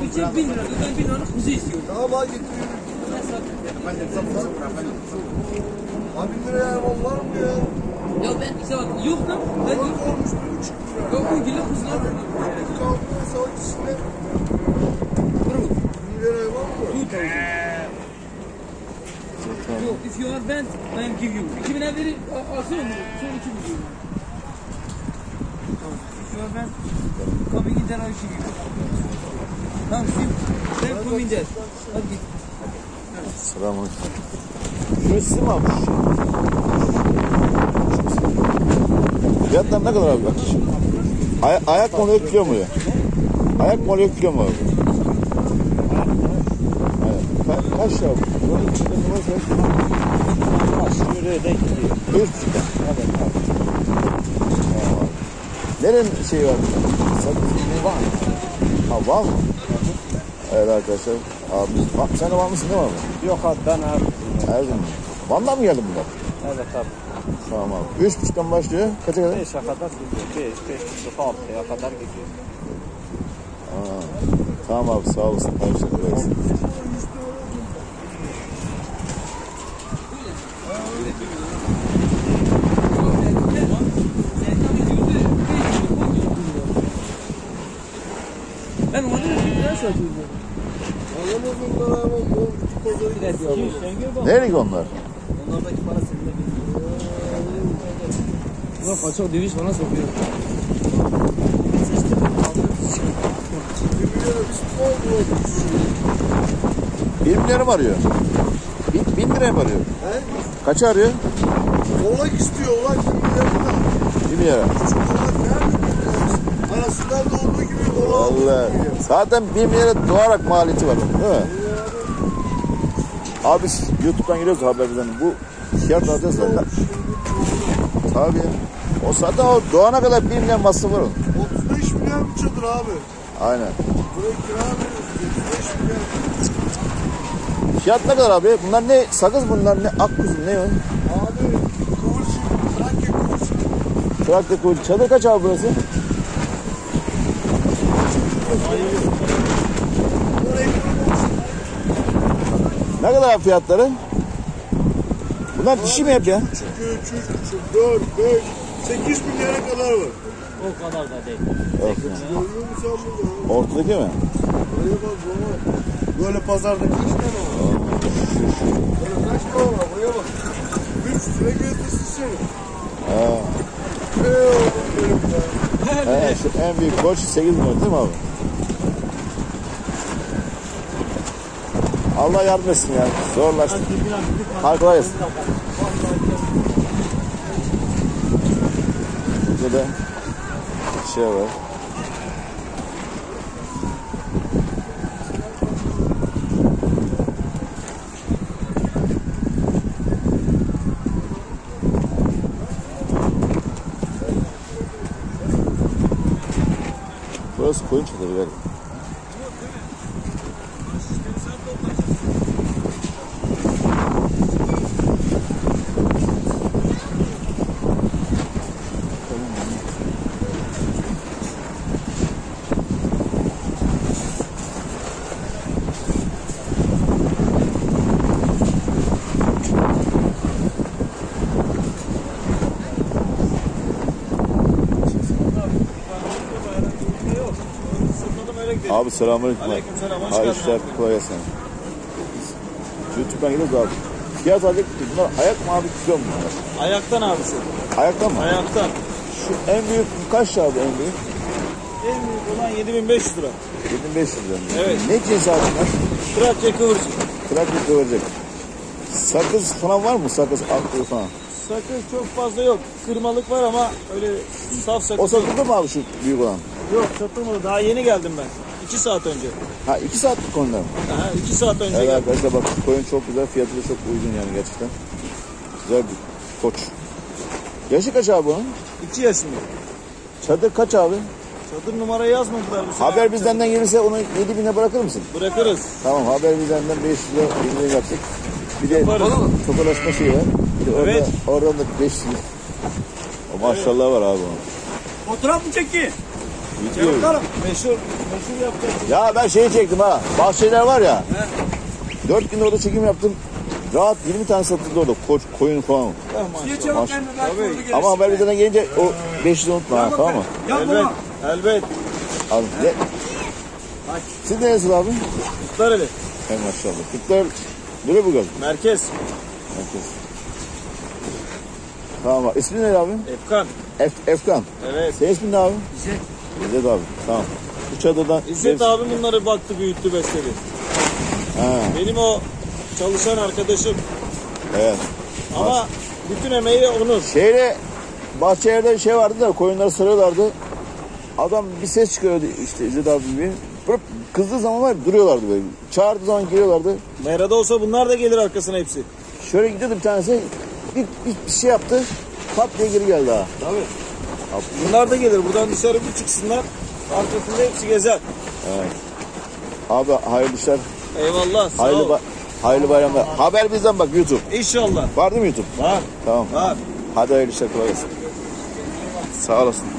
için 1000 lira. Ben 1000 liralık kuzu istiyorum. Tamam abi getiriyorum. Abi 1000 liraya hayvan var mı ya? Ya ben işte bak yok lan. Ben yok. Olmuş 1,5 lira. Yok bu gülü kuzular burada. Kalkıyor savaş içinde. Bro. 1000 liraya hayvan mı? 2000. Yok, if you are bent, I am give you. 2000 evleri alsana onu. Son 2000 diyorum. Tamam. If you are bent, coming in there, I give you. Tamam, sen come in there. Hadi git. Selamünaleyküm. Şurası sizin mi abi? Fiyatlar ne kadar abi bak? Ayak mı oluyor kilo mu oluyor? Ayak mı oluyor kilo mu oluyor? Kaç ya bu? Bunun içinde ne var? Şuraya denk gidiyor. 1,5'tan. Evet abi. Nerenin şeyi var? Van. Ha Van mı? Evet arkadaşlar. Abimiz. Sen de Van mısın değil mi abi? Yok abi ben abi. Erzurum. Van'dan mı geldin bunlar? Evet abi. Tamam abi. 3,5'tan başlıyor. Kaça kadar? 5'e kadar gidiyor. 5,5 6'ya kadar gidiyor. Aa, tamam abi sağ olasın. Teşekkür ederiz. Ben onu biraz satıyorum. Anlamaz bunlar hayvan. Bu pazarı gidiyor. Nereye onlar? Onlardaki para seninle geliyor. Ulan kaçak döviz bana sokuyor. 1 milyona biz futbol Bir milyarı mı arıyor? 1000 liraya mı arıyor? He? Kaça arıyor? Oğlak istiyor oğlak 1 milyona. 1 milyara. Küçük oğlak nerede görüyoruz? Arasından da olduğu gibi oğlak. Vallahi. Zaten 1 milyara doğarak maliyeti var onun, değil mi? Abi biz YouTube'dan giriyoruz haberimizden. Bu fiyat alacağız zaten. Tabii ya. O zaten o doğana kadar 1 milyon masrafı var onun. 35 milyar bir çadır abi. Aynen. Buraya kira veriyoruz. 35 milyar. Fiyat ne kadar abi? Bunlar ne? Sakız bunlar ne? Akkuzu ne o? Abi kıvırcık. Trakya kıvırcık. Trakya kıvırcık. Çadır kaç abi burası? Ne kadar abi fiyatları? Bunlar dişi mi hep ya? 2, 3, 4, 5, 8 milyara kadar var. O kadar da değil. Yok. Görüyor musun sen bunu? Ortadaki mi? Buraya bak baba. Böyle pazardaki işte ne var? Böyle kaç para var? Buraya bak. 3 lira gezdirsin seni. Ha. Oğlum benim ya. He, şu en büyük borç 8 milyon değil mi abi? Allah yardım etsin ya. Zorlaştı. Hadi kolay gelsin. Burada da şey var. Burası koyun çadırı galiba. Abi selamünaleyküm. Aleykümselam, hoş Hayırlı geldin işler, abi. kolay gelsin. YouTube'dan gidiyoruz abi. Fiyat alacak. Bunlar ayak mı abi kilo mu bunlar? Ayaktan abisi. Ayaktan mı? Ayaktan. Şu en büyük kaç abi en büyük? En büyük olan 7500 lira. 7500 lira. Evet. Ne cins abi bunlar? Trakya kıvırcık. Trakya kıvırcık. Sakız falan var mı? Sakız, aklı falan. Sakız çok fazla yok. Kırmalık var ama öyle saf sakız O satıldı mı abi şu büyük olan? yok. Satılmadı. Daha yeni geldim ben. 2 saat önce. Ha 2 saatlik konuda mı? Aha, 2 saat önce Evet geldim. arkadaşlar bak koyun çok güzel. Fiyatı da çok uygun yani gerçekten. Güzel bir koç. Yaşı kaç abi onun? 2 yaşında. Çadır kaç abi? Çadır numarayı yazmadılar bu sefer. Haber bizden gelirse onu 7.000'e bırakır mısın? Bırakırız. Tamam haber bizden 500 lira indirim yaptık. Bir de Yaparız. tokalaşma şeyi var. Bir de orada, Evet. oradan da 500 lira. O maşallah var abi onun. Fotoğraf mı çekti? Bitiyor. Meşhur yapacağız. Ya ben şeyi çektim ha. Bahçeler var ya. 4 gün orada çekim yaptım. Rahat 20 tane satıldı orada. Koyun falan. Niye çabuk gelme belki orada gelirsin. Ama haber bizden gelince o 500 unutma ha, tamam mı? Elbet. Elbet. Abi, siz neresiniz abi? Kutlareli. Hay maşallah. Kırklar Lüleburgaz. Merkez. Merkez. Tamam abi. İsmin ne abi? Efkan. Efkan. Evet. Senin ismin ne abi? İzzet. İzzet abi. Tamam. Bu çadırdan... İzzet abi bunları baktı, büyüttü, besledi. Ha, Benim o çalışan arkadaşım. evet. Ama bütün emeği onun. Şeyle bahçelerde şey vardı da koyunları sarıyorlardı. Adam bir ses çıkarıyordu işte İzzet abi gibi. Pırıp kızdığı zaman var ya, duruyorlardı böyle. Çağırdığı zaman geliyorlardı. Merada olsa bunlar da gelir arkasına hepsi. Şöyle gidiyordu bir tanesi. Bir şey yaptı. Pat diye geri geldi ha. Tabii. Bunlar da gelir. Buradan dışarı bir çıksınlar. Arkasında hepsi gezer. Evet. Abi hayırlı işler. Eyvallah. Sağ ol. Hayırlı bayramlar. Haber bizden bak YouTube. İnşallah. Var değil mi YouTube? Var. Tamam. Var. Hadi hayırlı işler, kolay gelsin. Sağ olasın.